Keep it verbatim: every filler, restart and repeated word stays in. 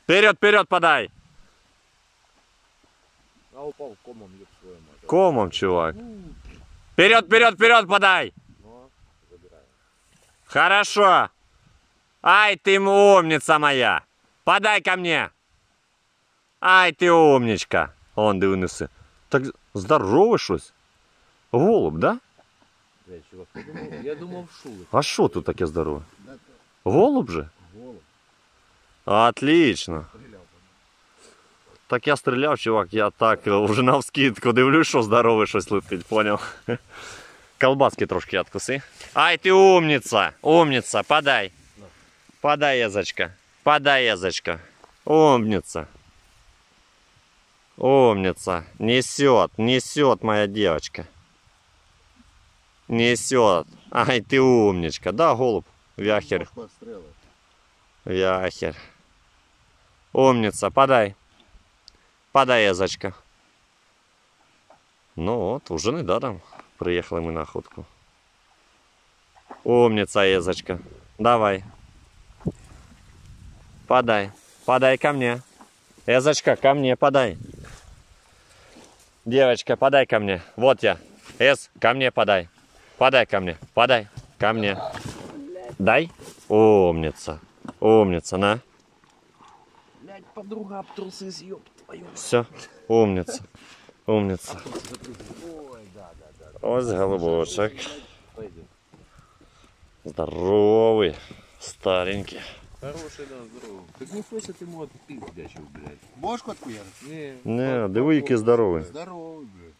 Вперед, вперед подай. А упал комом, ёб твою мать. Комом, чувак. Вперед, вперед, вперед подай. Ну, забираю. Хорошо. Ай, ты умница моя. Подай ко мне. Ай, ты умничка. Он дивнися. Так здоровий щось. Голуб, да? Блядь, чувак, я думав, я думав шулик. А що тут таке здорове? Голуб же? Голуб. Отлично. Так я стріляв, чувак, я так вже навскидку дивлюсь, що здорове щось летить, поняв? Колбаски трошки откуси. Ай, ти умниця, умниця, подай. Подай, язочка, подай, язочка. Умница. Умница. Несет, несет моя девочка. Несет. Ай, ты умничка. Да, голубь? Вяхер. Вяхер. Умница, подай. Подай, язочка. Ну от, уже недаром приїхали ми на охотку. Умница, язочка. Давай. Подай. Подай ко мне. Язочка, ко мне подай. Девочка, подай ко мне. Вот я. Эс, ко мне подай. Подай ко мне. Подай. Ко мне. Дай. Умница. Умница, на. Блядь, подруга обтрусы съеб твою. Все. Умница. Умница. Ой, да, да, да. Ось голубочек. Пойдем. Здоровый. Старенький. Хороший, да, здоровый. Так не хочешь ты ему отпить, блядь. Бошку откуда? Не. Не, диви, який здоровий. Здоровий, блядь.